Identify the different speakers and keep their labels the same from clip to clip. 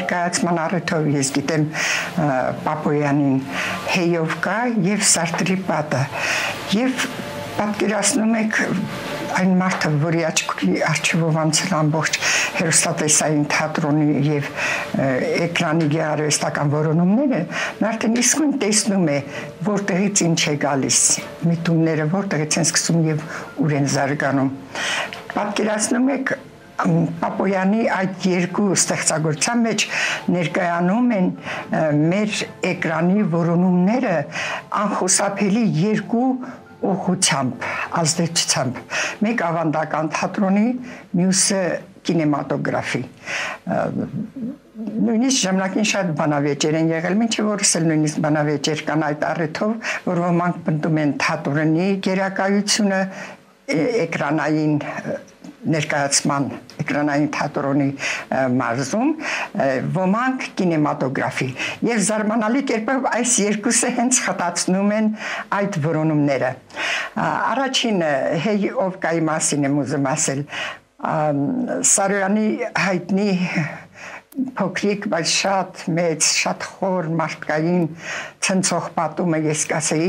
Speaker 1: ներկայացման առիթով ես գիտեմ Պապոյանին հեյով կա եւ Սարտրի պատը եւ պատկերացնում եք այն մարդը, որի աչքի արչիվով անցել ամբողջ հերոստատեսային թատրոնի եւ էկրանի գեղարվեստական որոնումները, նա արդեն իսկույն տեսնում է, որտեղից ինչ է գալիս, միտումները որտեղից են սկսում եւ ուր են զարգանում։ Պատկերացնում եք Պապոյանի այդ երկու ստեղծագործության մեջ ներկայանում են մեր էկրանի որոնումները անխուսափելի երկու ուղղությամբ, ազդեցությամբ, մեկ ավանդական թատրոնի, մյուսը կինեմատոգրաֆի։ Նույնիսկ ժամանակին շատ բանավեճեր են եղել, մինչև որս էլ նույնիսկ բանավեճեր կան այդ առիթով, որ ոմանք պնդում են թատրոնի գերակայությունը էկրանային ներկայացման էկրանային թատրոնի մարզում, ոմանք կինեմատոգրաֆի եւ զարմանալի կերպով այս երկուսը հենց խտացնում են այդ որոնումները։ Առաջին հեյով կայի մասին եմ ուզում ասել, Սարոյանի հայտնի փոքրիկ, բայց շատ մեծ, շատ խոր մարդկային ցնցող պատումը ես կասեի,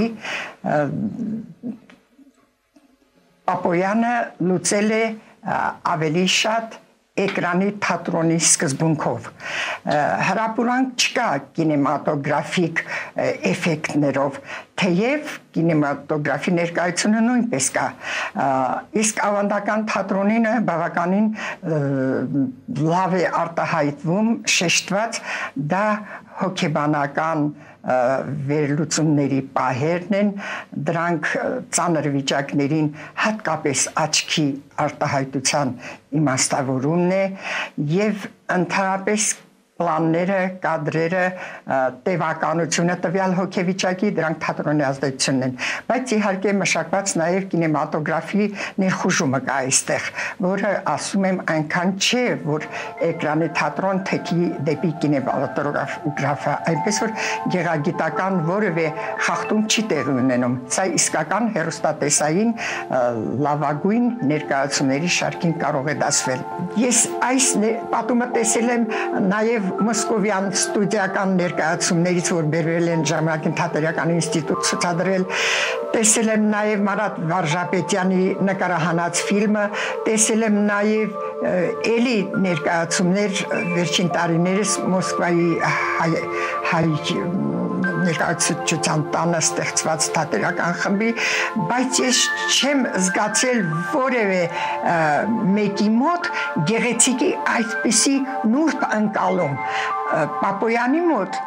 Speaker 1: Պապոյանը լուծել է ավելի շատ էկրանի թատրոնի սկզբունքով։ Հրապուրանք չկա կինեմատոգրաֆիկ էֆեկտներով, թեև կինեմատոգրաֆի ներկայությունը նույնպես կա։ Իսկ ավանդական թատրոնինը բավականին լավ է արտահայտվում, շեշտված, դա հոգեբանական վերլուծումների պահերն են, դրանք ծանր վիճակներին հատկապես աչքի արտահայտության իմաստավորումն է եւ ընդհանրապես պլանները, կադրերը, տևականությունը տվյալ հոգեվիճակի դրանք թատրոնի ազդեցությունն են, բայց իհարկե մշակված նաև կինեմատոգրաֆի ներխուժումը կա այստեղ, որը ասում եմ այնքան չէ, որ էկրանի թատրոն թեքի դեպի կինեմատոգրաֆը, այնպես որ գեղագիտական որևէ խախտում չի տեղի ունենում, սա իսկական հեռուստատեսային լավագույն ներկայացումների շարքին կարող է դասվել։ Ես այս պատումը տեսել եմ նաև Մոսկովյան ստուդիական ներկայացումներից, որ բերվել են ժամանակին թատերական ինստիտուտ ցուցադրել, տեսել եմ նաև Մարատ Վարժապետյանի նկարահանած ֆիլմը, տեսել եմ նաև էլի ներկայացումներ վերջին տարիներս Մոսկվայի հայ ներկայացուցչության տանը ստեղծված թատերական խմբի, բայց ես չեմ զգացել որևէ մեկի մոտ գեղեցիկի այդպիսի նուրբ ընկալում։ Պապոյանի մոտ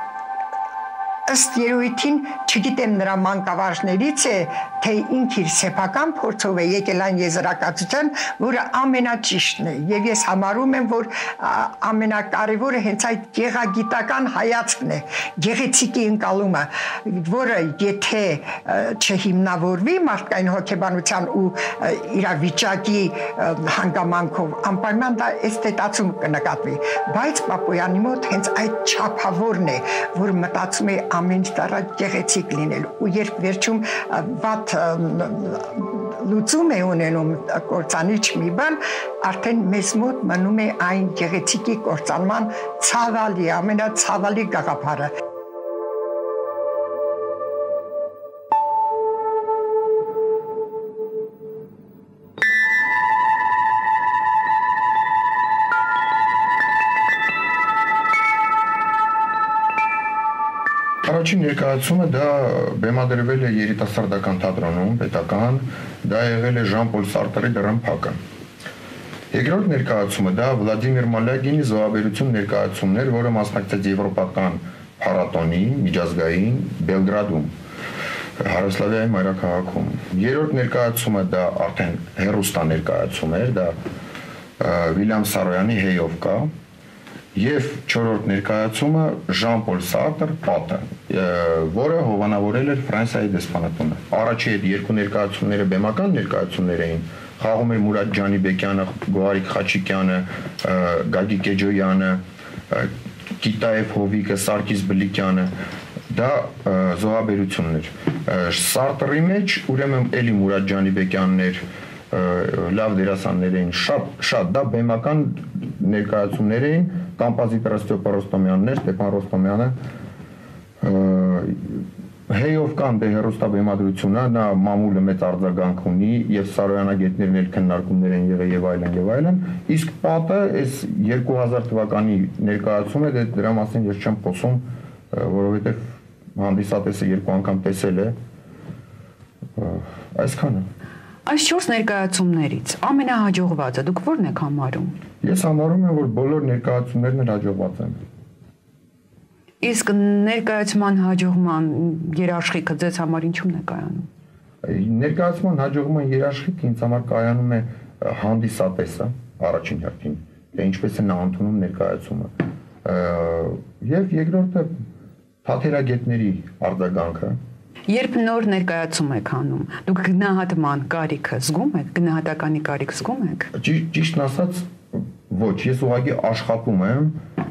Speaker 1: ըստ երևույթին չգիտեմ նրա մանկավարժներից է, թե ինք իր սեփական փորձով է եկել այն եզրակացության, որը ամենաճիշտն է, եւ ես համարում եմ, որ ամենակարևորը հենց այդ գեղագիտական հայացքն է, գեղեցիկի ընկալումը, որը եթե չհիմնավորվի մարդկային հոգեբանության ու իրավիճակի հանգամանքով, անպայման դա էսթետացում կնկատվի, բայց Պապոյանի մոտ հենց այդ չափավորն է, որ մտածում է ամեն տարա գեղեցիկ լինել ու երբ վերջում վատ լուծում է ունենում կործանիչ մի բան, արդեն մեզ մոտ մնում է այն գեղեցիկի կործանման ցավալի, ամենացավալի գաղափարը։
Speaker 2: Առաջին ներկայացումը դա բեմադրվել է երիտասարդական թատրոնում, պետական, դա եղել է Ժան-Պոլ Սարտրի դռնփակը։ Երկրորդ ներկայացումը դա Վլադիմիր Մալյագինի զոհաբերություն ներկայացումն էր, որը մասնակցեց եվրոպական փառատոնի միջազգային Բելգրադում, Հարավսլավիայի մայրաքաղաքում։ Երրորդ ներկայացումը դա արդեն հեռուստա ներկայացում էր, դա Վիլյամ Սարոյանի հեյով կա։ Եվ չորրորդ ներկայացումը Ժան-Պոլ Սարտր պատը, որը հովանավորել էր Ֆրանսիայի դեսպանատունը։ Առաջի այդ երկու ներկայացումները բեմական ներկայացումներ էին, խաղում էր Մուրադ Ջանիբեկյանը, Գոհարիկ Խաչիկյանը, Գագիկ Էջոյանը, Կիտաև Հովիկը, Սարգիս Բլիկյանը, դա զոհաբերությունն էր։ Սարտրի մեջ ուրեմն էլի Մուրադ Ջանիբեկյանն էր, լավ դերասաններ էին, շատ դա բեմական ներկայացումներ էին, կոմպոզիտոր Ստեփան Ռոստոմյանը Հեյով կան դե հեռուստաբեմադրությունը, նա մամուլը մեծ արձագանք ունի եւ Սարոյանագետներն էլ քննարկումներ են եղել եւ այլն, իսկ պատը այս 2000 թվականի ներկայացումը դրա մասին ես չեմ խոսում, որովհետեւ հանդիսատեսը 2 անգամ տեսել է այսքանը։
Speaker 3: Այս 4 ներկայացումներից ամենահաջողվածը դուք ո՞րն եք համարում։
Speaker 2: Ես համարում եմ, որ բոլոր ներկայացումներն էլ հաջողված են։
Speaker 3: Իսկ ներկայացման հաջողման երաշխիքը ձեզ համար ինչու՞մն է կայանում։
Speaker 2: Ներկայացման հաջողման երաշխիքը ինձ համար կայանում է հանդիսատեսը առաջին հերթին, թե ինչպես է նա ընդունում ներկայացումը։ Եվ երկրորդը թատերագետների արձագանքը։
Speaker 3: Երբ նոր ներկայացում եք անում, դուք գնահատման կարիքը զգում եք, գնահատականի կարիք զգում եք։
Speaker 2: Ճիշտն ասած, ոչ, ես ուղղակի աշխատում եմ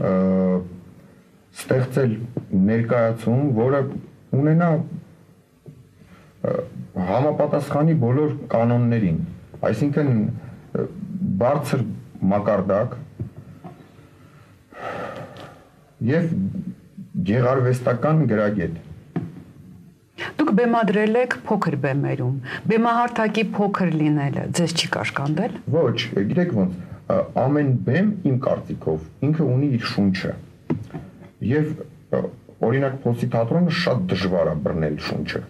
Speaker 2: ստեղծել ներկայացում, որը ունենա համապատասխանի բոլոր կանոններին, այսինքն բարձր մակարդակ եւ գեղարվեստական գրագետ։
Speaker 3: Դուք բեմադրել եք փոքր բեմերում, բեմահարթակի փոքր լինելը ձեզ չի կաշկանդել։
Speaker 2: Ոչ, գիտեք ոնց, ամեն բեմ իմ կարծիքով ինքը ունի իր շունչը։ Եվ օրինակ փոստի թատրոնը շատ դժվար է բռնել շունչը։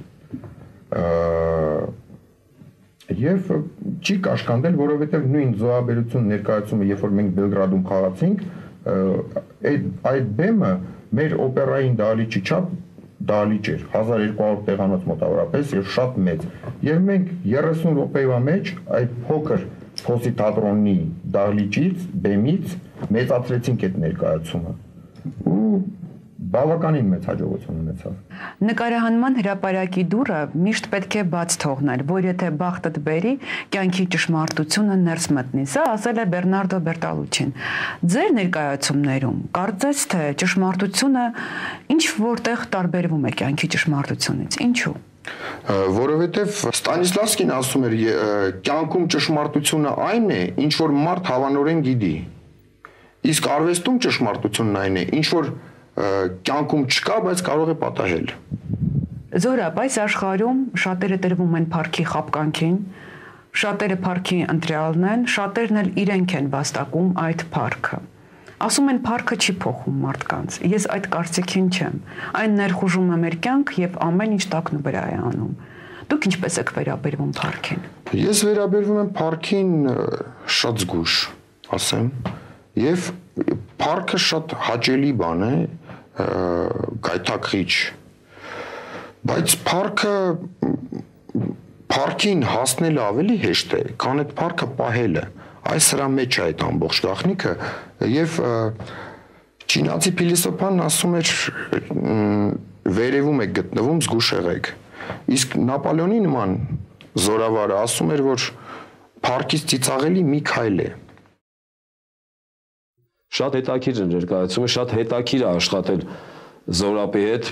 Speaker 2: Եվ չի կաշկանդել, որովհետև նույն զոհաբերություն ներկայացումը, երբ որ մենք Բելգրադում խաղացինք, այդ բեմը մեր օպերային դահլիճի չափ դահլիճ էր, 1200 տեղանոց մոտավորապես եւ շատ մեծ։ Եվ մենք 30 րոպեվա մեջ այդ փոքր փոստի թատրոնի դահլիճից, բեմից մեծացրեցինք այդ ներկայացումը։ Ու բավականին մեծ հաջողություն ունեցավ։
Speaker 3: Նկարահանման հրապարակի դուռը միշտ պետք է բաց թողնել, որ եթե բախտդ բերի, կյանքի ճշմարտությունը ներս մտնի։ Սա ասել է Բեռնարդո Բերտալուչին։ Ձեր ներկայացումներում կարծես թե ճշմարտությունը ինչ որտեղ տարբերվում է կյանքի ճշմարտությունից։ Ինչու՞։
Speaker 2: Որովհետև Ստանիսլավսկին ասում էր, կյանքում ճշմարտությունը այն է, ինչ որ մարդ հավանորեն գիտի։ Իսկ արվեստում ճշմարտությունն այն է, ինչ որ կյանքում չկա, բայց կարող է պատահել։
Speaker 3: Զորապ, այս աշխարհում շատերը տրվում են փառքի խապկանքին, շատերը փառքի ընտրյալն են, շատերն էլ իրենք են վաստակում այդ փառքը։ Ասում են փառքը չի փոխում մարդկանց։ Ես այդ կարծիքին չեմ։ Այն ներխուժում է մեր կյանք եւ ամեն ինչ տակնու վրա է անում։ Դուք ինչպես եք վերաբերվում փառքին։
Speaker 2: Ես վերաբերվում եմ փառքին շատ զգուշ, ասեմ, եւ փառքը շատ հաճելի բան է, գայթակղիչ, բայց փառքին հասնելը ավելի հեշտ է, քան այդ փառքը պահելը, այս սրա մեջ է այդ ամբողջ գաղտնիքը, եւ չինացի փիլիսոփան ասում էր, վերևում եք գտնվում, զգուշ եղեք, իսկ Նապոլեոնի նման զորավարը ասում էր, որ փառքից ծիծաղելի մի քայլ է։
Speaker 4: Շատ հետաքրքիր է ներկայացումը, շատ հետաքրքիր է աշխատել Զորապի հետ։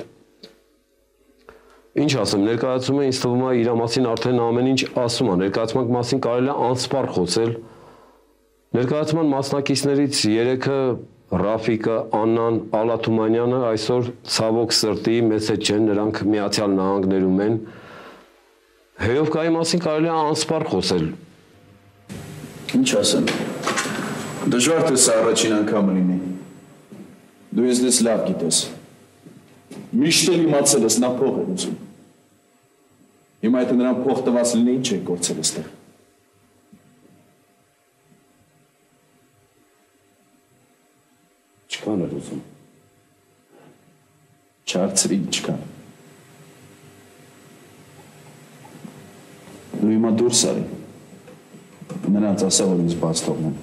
Speaker 4: Ինչ ասեմ, ներկայացումը ինձ թվում է իր մասին արդեն ամեն ինչ ասում է, ներկայացման մասին կարելի է անսպառ խոսել։ Ներկայացման մասնակիցներից 3-ը Ռաֆիկը, Աննան, Ալլա Թումանյանը այսօր ցավոք սրտի մեծ հետ չեն, նրանք Միացյալ Նահանգներում են։ Հեյովկայի մասին կարելի է անսպառ խոսել։
Speaker 5: Ինչ ասեմ։ Դժվար թե սա առաջին անգամը լինի։ Դու ես լավ գիտես։ Միշտ էլ իմացել ես նա փող է ուզում։ Հիմա եթե նրան փող տված լինի, ինչ է գործել այստեղ։ Չկան էր ուզում։ Չարցրի չկան։ Դու հիմա դուրս արի։ Նրանց ասա, որ ինձ բաց թողնեն։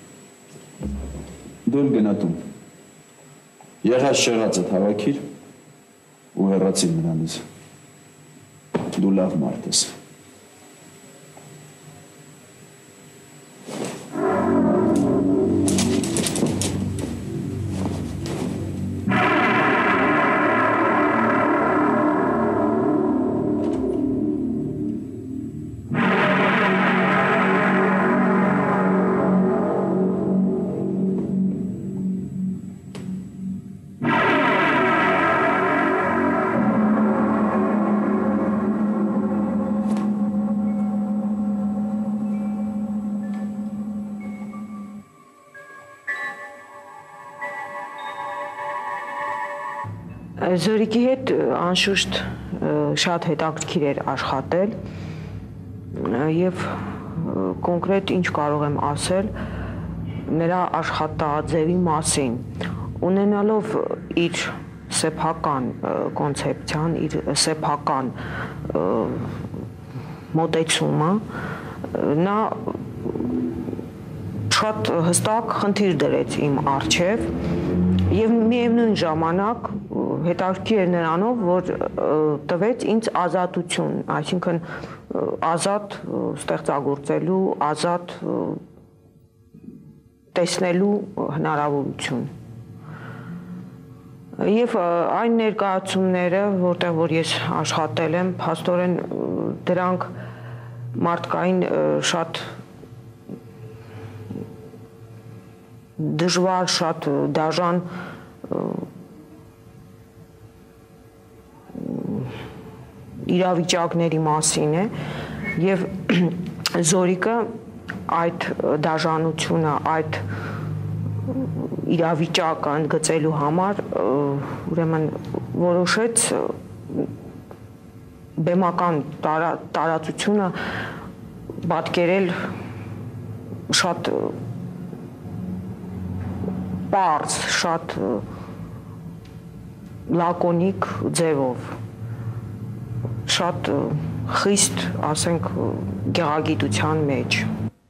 Speaker 5: Դու գնատում։ Եղած շեղածդ հավաքիր ու հեռացիր նրանից։ Դու լավ մարդ ես։
Speaker 6: Զորիկի հետ անշուշտ շատ հետաքրքիր էր աշխատել եւ կոնկրետ ինչ կարող եմ ասել նրա աշխատաձևի մասին, ունենալով իր սեփական կոնցեպցիան, իր սեփական մոտեցումը, նա շատ հստակ խնդիր դրեց իմ առջև եւ միևնույն ժամանակ հետաքրքիր էր նրանով, որ տվեց ինձ ազատություն, այսինքն ազատ ստեղծագործելու, ազատ տեսնելու հնարավորություն։ Եվ այն ներկայացումները, որտեղ որ ես աշխատել եմ, փաստորեն դրանք մարդկային շատ դժվար, շատ դաժան իրավիճակների մասին է եւ Զորիկը այդ դաժանությունը, այդ իրավիճակը ընդգծելու համար ուրեմն որոշեց բեմական տարածությունը պատկերել շատ պարզ, շատ լակոնիկ ձևով, շատ խիստ, ասենք, գեղագիտության մեջ։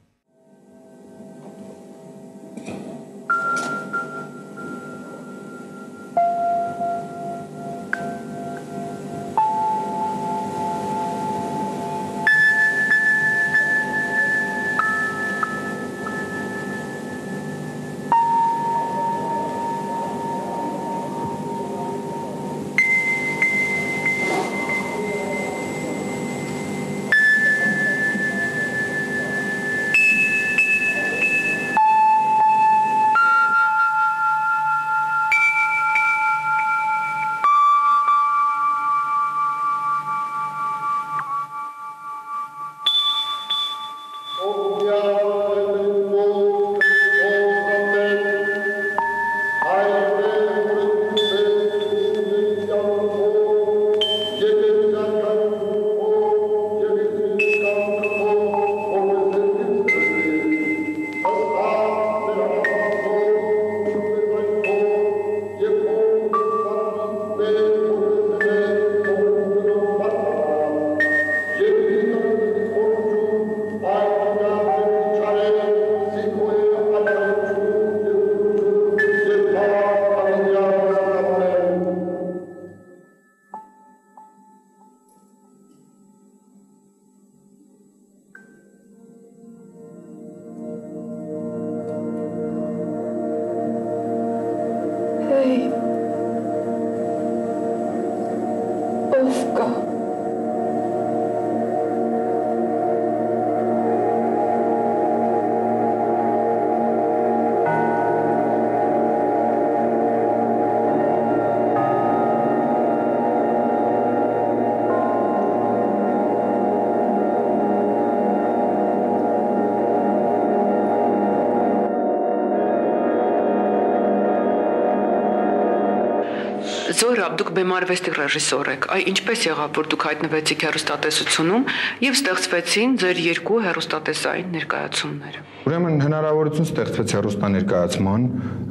Speaker 3: Զորապ, դուք բեմարվեստի ռեժիսոր եք, այ ինչպես եղավ, որ դուք հայտնվեցիք հեռուստատեսությունում եւ ստեղծվեցին ձեր երկու հեռուստատեսային ներկայացումները։
Speaker 2: Ուրեմն հնարավորություն ստեղծվեց հեռուստաներկայացման,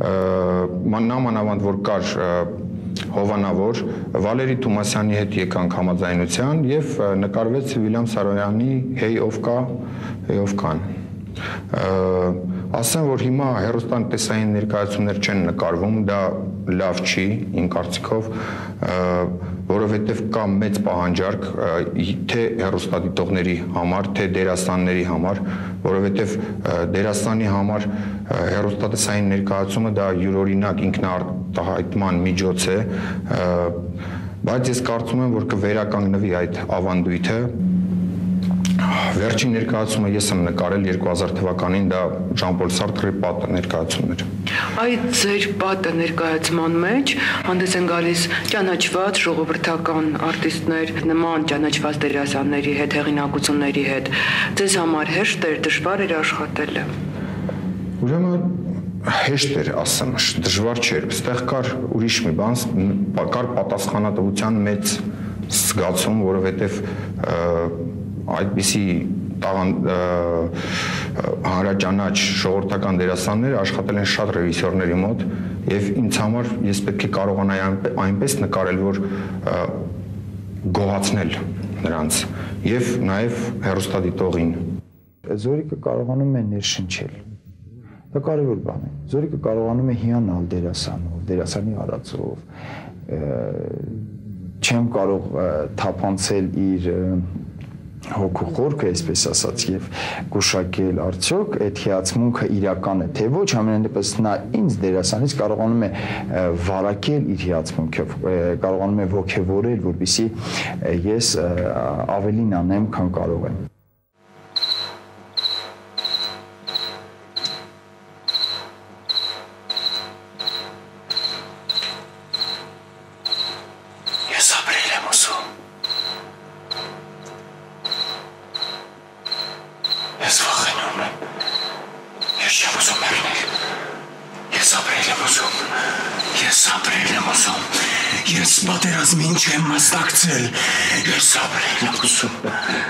Speaker 2: նամանավանդ որ կար հովանավոր, Վալերի Թումասյանի հետ եկանք համաձայնության եւ նկարվեց Վիլյամ Սարոյանի «Hey ով կա, hey ով կան»։ Ասեմ, որ հիմա հեռուստատեսային ներկայացումներ չեն նկարվում, դա լավ չի, իմ կարծիքով, որովհետև կա մեծ պահանջարկ թե հեռուստադիտողների համար, թե դերասանների համար, որովհետև դերասանի համար հեռուստատեսային ներկայացումը դա յուրօրինակ ինքնարտահայտման միջոց է, բայց ես կարծում եմ, որ կվերականգնվի այդ ավանդույթը։ Վերջին ներկայացումը ես եմ նկարել 2000 թվականին, դա Ժան-Պոլ Սարտրի պատը ներկայացումն էր։
Speaker 3: Այդ ձեր պատը ներկայացման մեջ հանդես են գալիս ճանաչված ժողովրդական արտիստներ, նման ճանաչված դերասանների հետ, հեղինակությունների հետ։ Ձեզ համար հեշտ էր, դժվար էր աշխատելը։
Speaker 2: Ուրեմն հեշտ էր ասեմ, դժվար չէր, այստեղ կար ուրիշ մի բան, կար պատասխանատվության մեծ զգացում, որովհետև այդպիսի հանրաճանաչ ժողովրդական դերասանները աշխատել են շատ ռեժիսորների մոտ եւ ինձ համար ես պետք է կարողանայի այնպես նկարել, որ գոհացնել նրանց եւ նաեւ հեռուստադիտողին։
Speaker 7: Զորիկը կարողանում է ներշնչել։ Դա կարևոր բան է։ Զորիկը կարողանում է հիանալ դերասանով, դերասանի արածով։ Չեմ կարող թափանցել իր հոգու խորքը, այսպես ասած, եւ գուշակել արդյոք այդ հիացմունքը իրական է, թե ոչ, ամենայն դեպս նա ինձ դերասանից կարողանում է վարակել իր հիացմունքը, կարողանում է ոգևորել, որպեսզի ես ավելին անեմ, քան կարող եմ։
Speaker 8: Պատերազմին չեմ մասնակցել, ես ապրել եմ ուզում։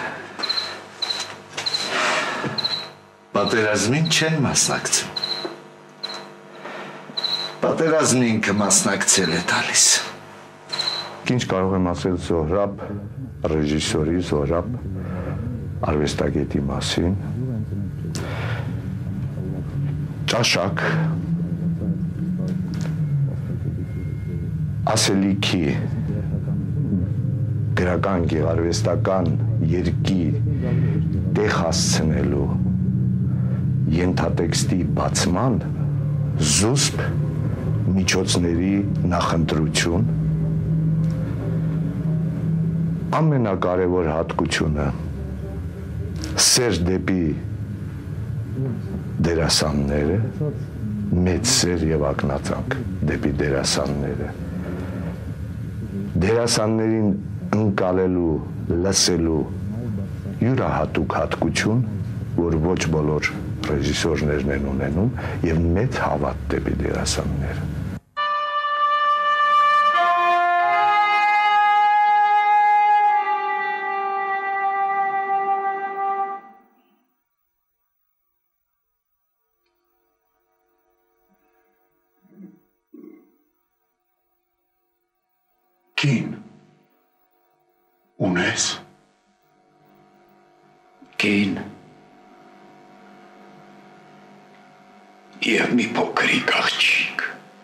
Speaker 8: Պատերազմին չեն մասնակցում։ Պատերազմն ինքը մասնակցել է տալիս։
Speaker 7: Ինչ կարող եմ ասել Զոհրաբ ռեժիսորի, Զոհրաբ արվեստագետի մասին։ Ճաշակ ասելիքի գրական գեղարվեստական երկի տեղ հասցնելու ենթատեքստի բացման զուսպ միջոցների նախընտրություն ամենակարևոր հատկությունը սեր դեպի դերասանները մեծ սեր եւ ակնածանք դեպի դերասանները դերասաններին ընկալելու, լսելու յուրահատուկ հատկություն, որ ոչ բոլոր ռեժիսորներն են ունենում եւ մեծ հավատ դեպի դերասանները։
Speaker 8: Կին ունես։ Կին եւ մի փոքրիկ աղջիկ։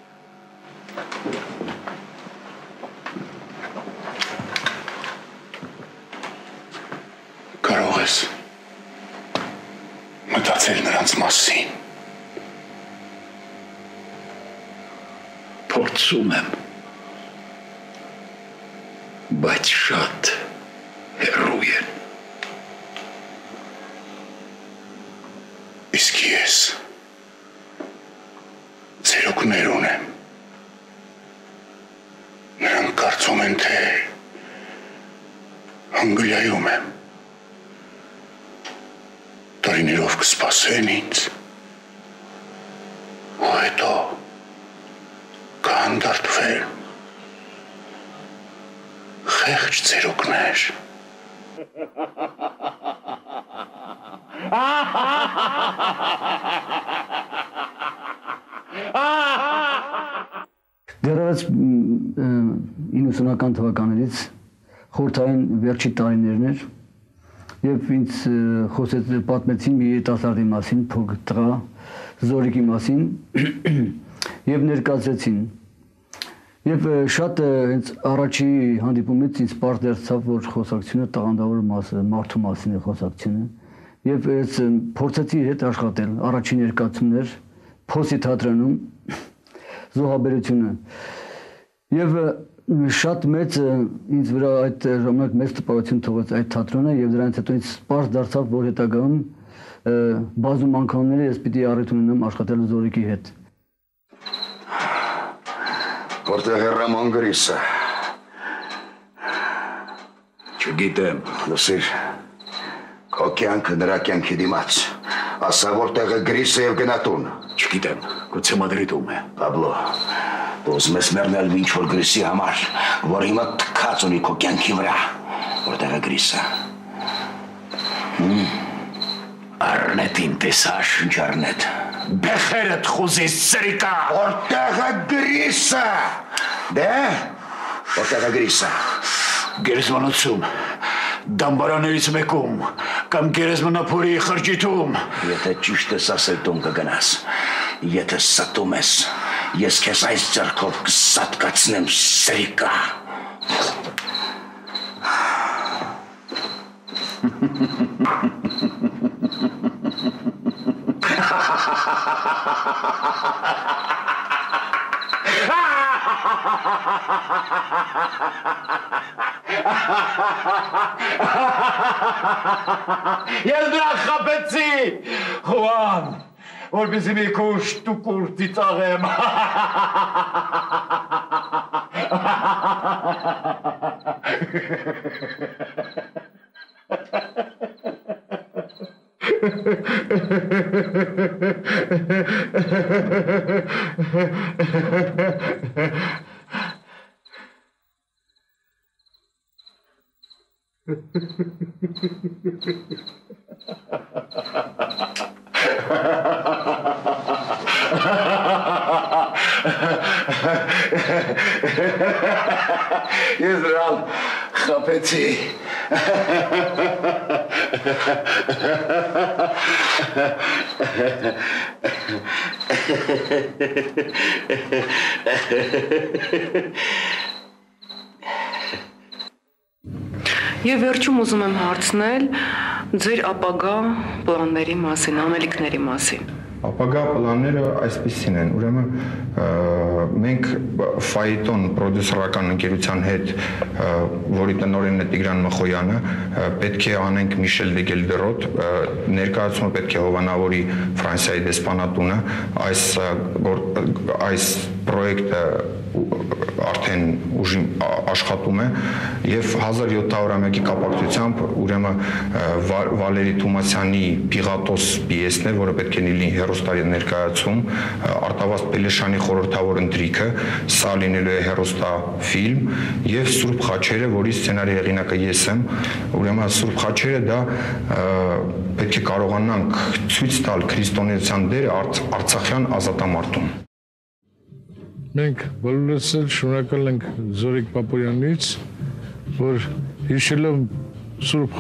Speaker 8: Կարող ես մտածել նրանց մասին։ Փորձում եմ, բայց շատ հեռու են։ Իսկ ես ծերուկներ ունեմ։ Նրանք կարծում են, թե Անգլիայում եմ։ Տարիներով կսպասեն ինձ, ու հետո կհանդարտվեն։ Խեղճ ծերուկներ։
Speaker 9: Դեռևս 90-ական թվականներից խորհրդային վերջի տարիներն էր եւ ինձ խոսեց պատմեցին մի երիտասարդի մասին, փոքր տղա Զորիկի մասին եւ ներկայացրեցին։ Եվ շատ հենց առաջի հանդիպումից ինձ պարզ դարձավ, որ խոսակցությունը տաղանդավոր մարդու մասին է խոսակցությունը։ Եվ ես փորձեցի իր հետ աշխատել, առաջին ներկայացումներ Փոսի թատրոնում զոհաբերությունը։ Եվ շատ մեծ ինձ վրա այդ ժամանակ մեծ տպավորություն թողեց այդ թատրոնը եւ դրանից հետո ինձ պարզ դարձավ, որ հետագայում բազում անգամներ ես պիտի առիթ ունենամ աշխատել Զորիկի հետ։
Speaker 8: Որտեղ է Ռամոն Գրիսը։ Չգիտեմ։ Լսիր, քո կյանքը նրա կյանքի դիմաց։ Ասա որտեղ է Գրիսը եւ գնա տուն։ Չգիտեմ։ Գուցե Մադրիդում է։ Պաբլո, դու ուզում ես մեռնել ինչ որ գրիսի համար, որ հիմա թքած ունի քո կյանքի վրա, որտեղ է գրիսը։ Արնետին տեսաշ, ինչ արնետ։ Բեխերդ խուզիս սրիկա։ Որտեղ է գրիսը։ Դե, որտեղ է գրիսը։ Գերեզմանոցում, դամբարաներից մեկում, կամ գերեզմանափորի խրճիթում։ Եթե ճիշտ ես ասել տուն կգնաս, եթե ստում ես, ես քեզ այս ձեռքով կսատկացնեմ սրիկա։
Speaker 10: Ես նրան խաբեցի, Խուան, որպեսզի մի քուշ տուկուր ծիծաղեմ։
Speaker 8: Ես նրան խաբեցի։
Speaker 11: Եվ վերջում ուզում եմ հարցնել ձեր ապագա պլանների մասին, անելիքների մասին։
Speaker 2: Ապագա պլանները այսպիսին են, ուրեմն մենք Ֆայետոն պրոդյուսերական ընկերության հետ, որի տնօրենն է Տիգրան Մխոյանը, պետք է անենք Միշել դե Գելդերոտ, ներկայացումը պետք է հովանավորի Ֆրանսիայի դեսպանատունը, այս պրոյեկտը արդեն ուժի աշխատում է եւ 1700-ամյակի կապակցությամբ ուրեմն Վալերի Թումասյանի Պիղատոս պիեսն է, որը պետք է լինի հերոստայի ներկայացում, Արտավազդ Պելեշյանի խորհրդավոր ընթրիքը, սա լինելու է հերոստաֆիլմ եւ Սուրբ Խաչերը, որի սցենարի հեղինակը ես եմ, ուրեմն Սուրբ Խաչերը դա պետք է կարողանանք ցույց տալ քրիստոնեության դերը արցախյան ազատամարտում։
Speaker 12: Մենք բոլորս էլ շնորհակալ ենք Զորիկ Պապոյանից, որ հիշելով Սուրբ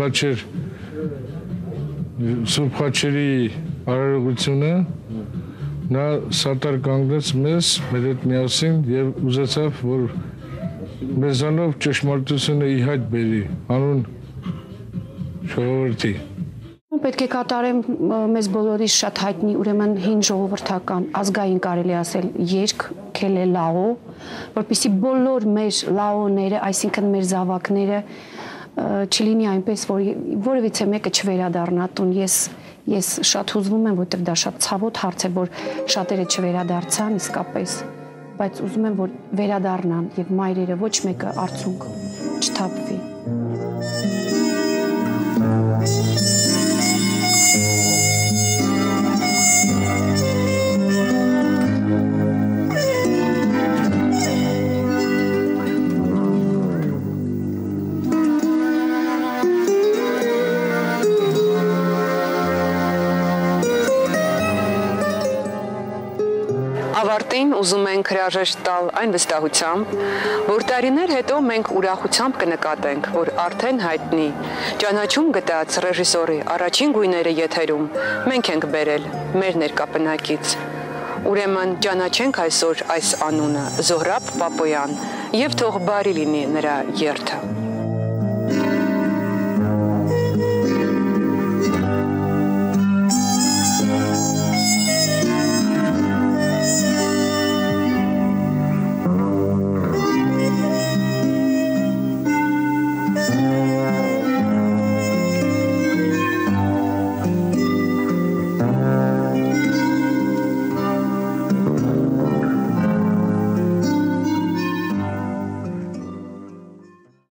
Speaker 12: Խաչերի արարողությունը, նա սատար կանգնեց մեզ, մեր հետ միասին եւ ուզեցավ, որ մեզանով ճշմարտությունը ի հայտ բերի, անուն ժողովրդի։
Speaker 13: Պետք է կատարեմ մեզ բոլորիս շատ հայտնի ուրեմն հին ժողովրդական ազգային կարելի ասել երգ Քելե Լաո, որպեսզի բոլոր մեր լաոները, այսինքն մեր զավակները չլինի այնպես, որ որևիցե մեկը չվերադառնա տուն։ Ես շատ հուզվում եմ, որտեղ դա շատ ցավոտ հարց է, որ շատերը չվերադարձան իսկապես, բայց ուզում եմ, որ վերադառնան եւ մայրերը ոչ մեկը արցունք չթափվի։
Speaker 3: Ավարտին ուզում ենք հրաժեշտ տալ այն վստահությամբ, որ տարիներ հետո մենք ուրախությամբ կնկատենք, որ արդեն հայտնի ճանաչում գտած ռեժիսորի առաջին գույները եթերում մենք ենք բերել մեր ներկապնակից։ Ուրեմն ճանաչենք այսօր այս անունը՝ Զոհրաբ Պապոյան, եւ թող բարի լինի նրա երթը։